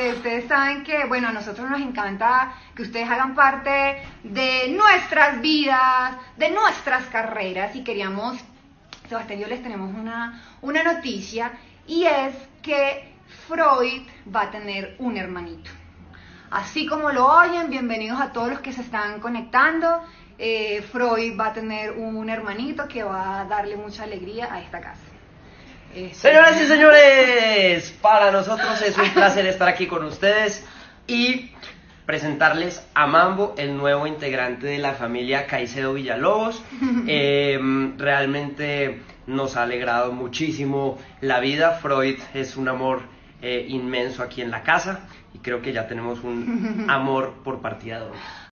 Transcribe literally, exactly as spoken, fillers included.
Eh, ustedes saben que, bueno, a nosotros nos encanta que ustedes hagan parte de nuestras vidas, de nuestras carreras, y queríamos, Sebastián y yo les tenemos una, una noticia, y es que Freud va a tener un hermanito. Así como lo oyen, bienvenidos a todos los que se están conectando. Eh, Freud va a tener un hermanito que va a darle mucha alegría a esta casa. Eh, Señoras y señores, para nosotros es un placer estar aquí con ustedes y presentarles a Mambo, el nuevo integrante de la familia Caicedo Villalobos. Eh, realmente nos ha alegrado muchísimo la vida. Freud es un amor eh, inmenso aquí en la casa y creo que ya tenemos un amor por partida doble.